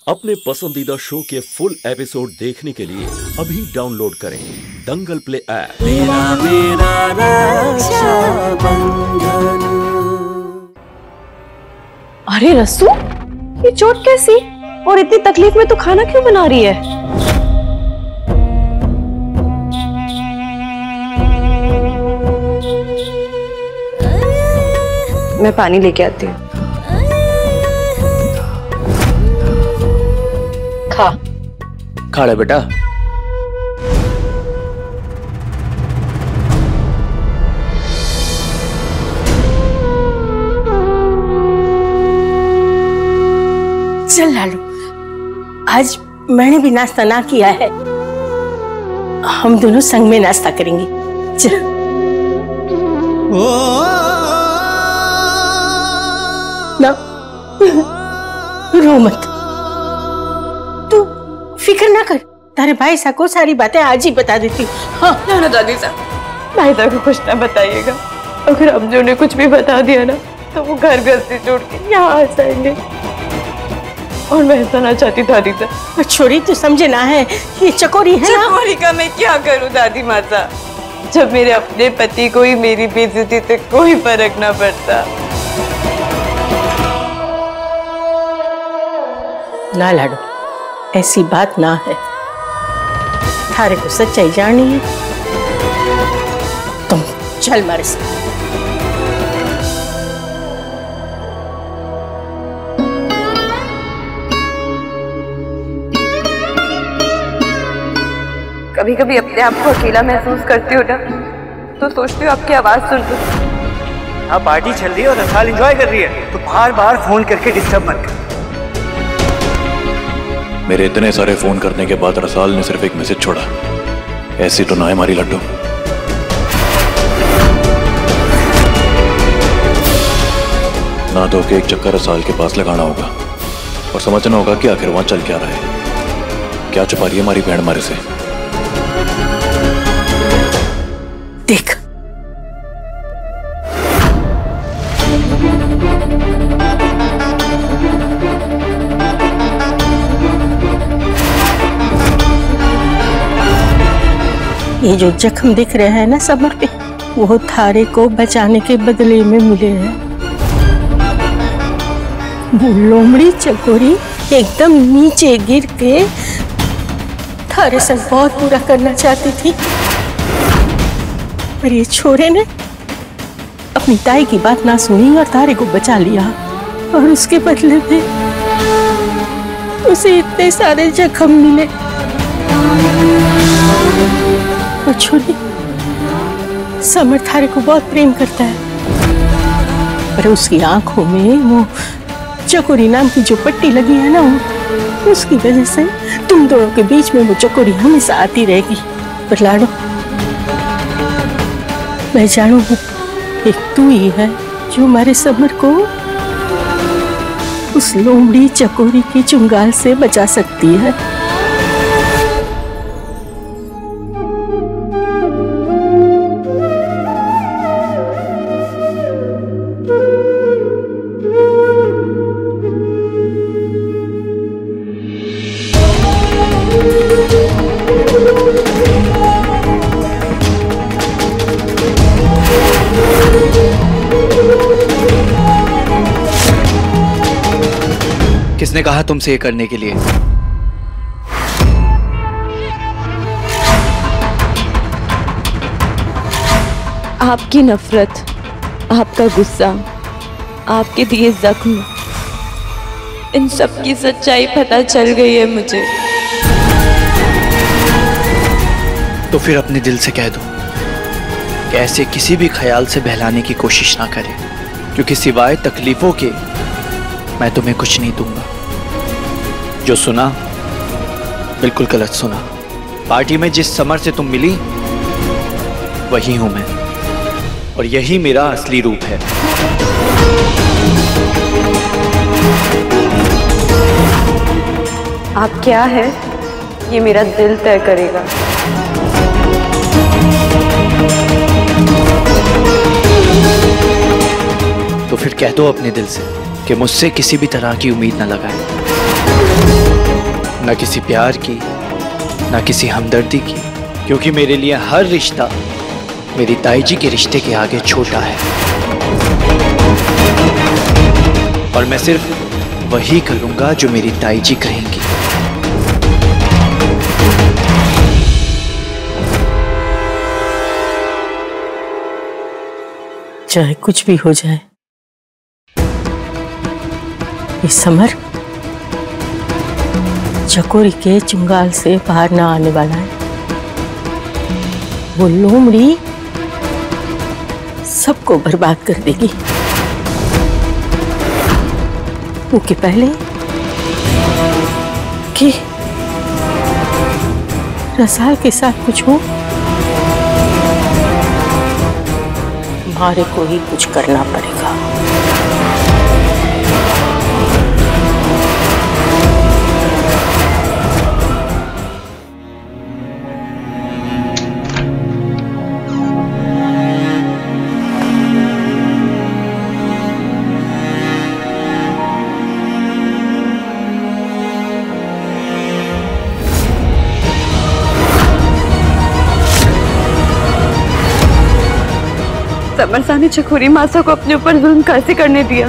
अपने पसंदीदा शो के फुल एपिसोड देखने के लिए अभी डाउनलोड करें दंगल प्ले ऐप। अरे रस्सू, ये चोट कैसी और इतनी तकलीफ में तो खाना क्यों बना रही है? मैं पानी लेके आती हूँ। खा ले बेटा। चल लालू, आज मैंने भी नाश्ता ना किया है, हम दोनों संग में नाश्ता करेंगे। चल। ना रो मत, तू फिक्र ना कर, तारे भाई साहब को सारी बातें आज ही बता देती हूँ। हाँ ना दादी साहब, भाई साहब को कुछ ना बताइएगा। अगर अम्जू ने कुछ भी बता दिया ना तो वो घर गृहस्थी छोड़ के यहाँ आ जाएंगे और मैं ऐसा ना चाहती दादी साहब। छोरी, तू समझे ना है, ये चकोरी है ना। चकोरी का मैं क्या करूँ दादी माता, जब मेरे अपने पति को ही मेरी बेइज्जती से कोई फर्क ना पड़ता। ना लाडो, ऐसी बात ना है, थारे को सच्चाई जाननी है, तुम चल मारे साथ। कभी कभी अपने आप को अकेला महसूस करती हूँ ना तो सोचती हूँ आपकी आवाज सुन लूं। अब पार्टी चल रही है और रसाल एंजॉय कर रही है, तो बार बार फोन करके डिस्टर्ब मत कर। मेरे इतने सारे फोन करने के बाद रसाल ने सिर्फ एक मैसेज छोड़ा, ऐसी तो ना है हमारी लड्डू। ना धो के एक चक्कर रसाल के पास लगाना होगा और समझना होगा कि आखिर वहां चल क्या रहा है, क्या छुपा रही है हमारी बहन हमारे से। देख, ये जो जख्म दिख रहे हैं ना समर पे, वो थारे को बचाने के बदले में मिले हैं। वो लोमड़ी चकोरी एकदम नीचे गिर के थारे से बहुत बुरा करना चाहती थी, पर ये छोरे ने अपनी ताई की बात ना सुनी और थारे को बचा लिया, और उसके बदले में उसे इतने सारे जख्म मिले। और छोरी, समर थारे को बहुत प्रेम करता है, पर उसकी आंखों में वो चकोरी नाम की जो पट्टी लगी है ना, उसकी वजह से तुम दोनों के बीच में वो चकोरी हमेशा आती रहेगी। पर लाडो, मैं जानू एक तू ही है जो हमारे समर को उस लोमड़ी चकोरी की चुंगाल से बचा सकती है। किसने कहा तुमसे ये करने के लिए? आपकी नफरत, आपका गुस्सा, आपके दिए जख्म, इन सब की सच्चाई पता चल गई है मुझे। तो फिर अपने दिल से कह दो कि ऐसे किसी भी ख्याल से बहलाने की कोशिश ना करें, क्योंकि सिवाय तकलीफों के मैं तुम्हें कुछ नहीं दूंगा। जो सुना बिल्कुल गलत सुना। पार्टी में जिस समर से तुम मिली वही हूं मैं, और यही मेरा असली रूप है। आप क्या है ये मेरा दिल तय करेगा। तो फिर कह दो अपने दिल से कि मुझसे किसी भी तरह की उम्मीद न लगाए। ना किसी प्यार की, ना किसी हमदर्दी की, क्योंकि मेरे लिए हर रिश्ता मेरी ताई जी के रिश्ते के आगे छोटा है। और मैं सिर्फ वही करूंगा जो मेरी ताई जी कहेंगी। चाहे कुछ भी हो जाए, ये समर चकोरी के चुंगाल से बाहर ना आने वाला है। वो लोमड़ी सबको बर्बाद कर देगी। उसके पहले कि रसाल के साथ कुछ हो, हमारे को ही कुछ करना पड़ेगा। समर शाह ने चकोरी मासा को अपने ऊपर जुल्म कैसे करने दिया?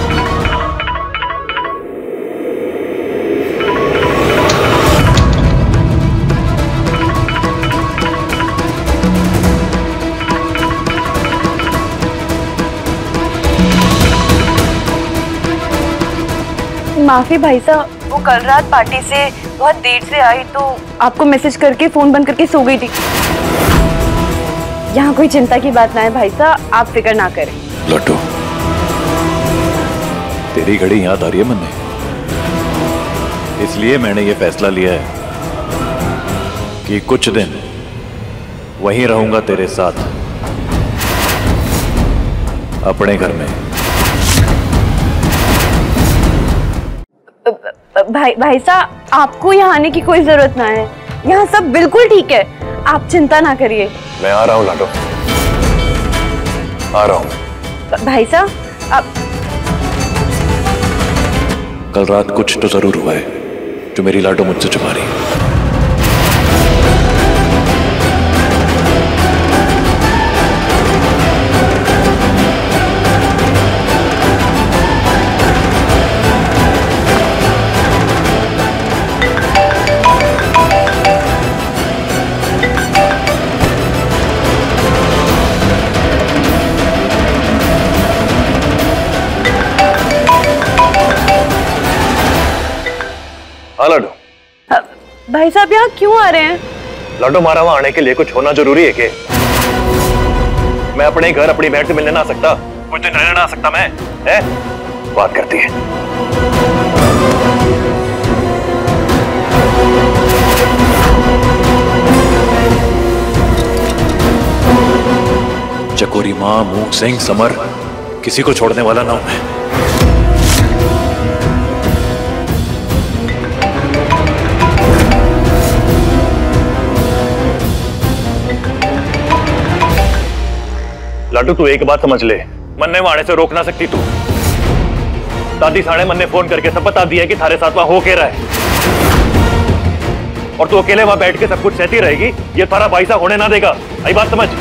माफी भाई साहब, वो कल रात पार्टी से बहुत देर से आई तो आपको मैसेज करके फोन बंद करके सो गई थी। यहाँ कोई चिंता की बात ना है भाई साहब, आप फिक्र ना करें। लड्डू, तेरी घड़ी याद आ रही है मन में, इसलिए मैंने ये फैसला लिया है कि कुछ दिन वहीं रहूंगा तेरे साथ अपने घर में। भाई साहब, आपको यहाँ आने की कोई जरूरत ना है, यहाँ सब बिल्कुल ठीक है, आप चिंता ना करिए। मैं आ रहा हूँ लाडो, आ रहा हूँ। भाई साहब, आप कल रात कुछ तो जरूर हुआ है जो मेरी लाडो मुझसे छुपा रही है। लाडो, भाई साहब यहाँ क्यों आ रहे हैं? लाडो, मारा वहां आने के लिए कुछ होना जरूरी है कि मैं अपने घर अपनी बहन से मिलने ना आ सकता, कुछ दिन रहने ना आ सकता मैं, है? बात करती है। चकोरी मां, मूक सिंह, समर, किसी को छोड़ने वाला ना हूं मैं। लाडू, तू एक बात समझ ले, मन्ने वहां आने से रोक ना सकती तू। दादी साढ़े मन्ने फोन करके सब बता दिया कि थारे साथ वहां हो के रहा है, और तू अकेले वहां बैठ के सब कुछ सहती रहेगी, ये थारा भाई साहब होने ना देगा। आई बात समझ?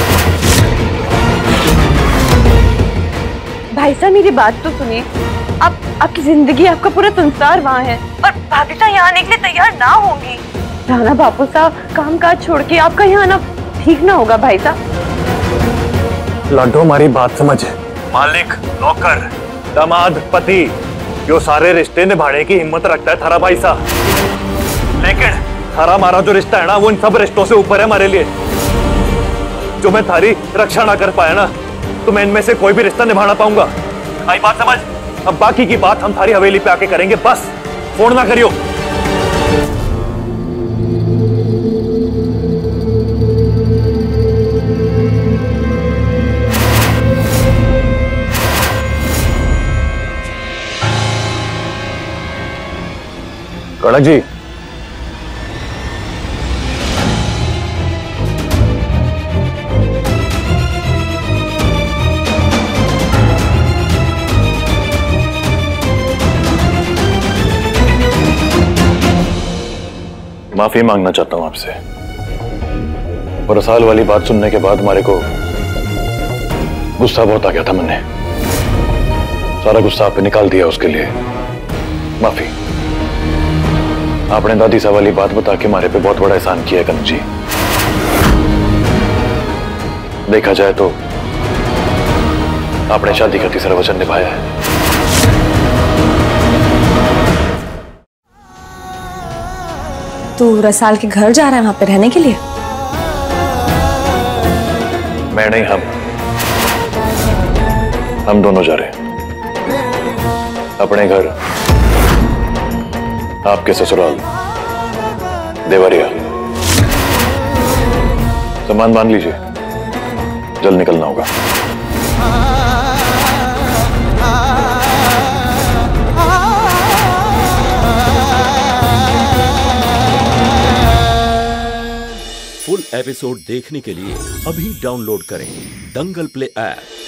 भाई साहब, मेरी बात तो सुनिए, आपकी जिंदगी, आपका पूरा संसार वहाँ है, और भाभी यहाँ आने के लिए तैयार ना होंगी। राणा बापू साहब काम काज छोड़ के आपका यहाँ आना ठीक ना होगा भाई साहब। लाडो, हमारी बात समझ, मालिक, नौकर, दामाद, पति, जो सारे रिश्ते निभाने की हिम्मत रखता है थारा भाई साहब, लेकिन थारा हमारा जो रिश्ता है ना, वो इन सब रिश्तों से ऊपर है हमारे लिए। जो मैं थारी रक्षा ना कर पाया ना, तो मैं इनमें से कोई भी रिश्ता निभाना पाऊंगा। आई बात समझ? अब बाकी की बात हम थारी हवेली पे आके करेंगे, बस फोन ना करियो। कड़क जी, माफी मांगना चाहता हूं आपसे। और साल वाली बात सुनने के बाद हमारे को गुस्सा बहुत आ गया था। मैंने सारा गुस्सा आप पे निकाल दिया, उसके लिए माफी। आपने दादी साहब वाली बात बता के हमारे पे बहुत बड़ा एहसान किया है कनक जी। देखा जाए तो आपने शादी का तीसरा वचन निभाया है। तू रसाल के घर जा रहा है वहां पे रहने के लिए? मैं नहीं, हम दोनों जा रहे हैं अपने घर, आपके ससुराल देवरिया। सामान बांध लीजिए, जल्द निकलना होगा। फुल एपिसोड देखने के लिए अभी डाउनलोड करें दंगल प्ले ऐप।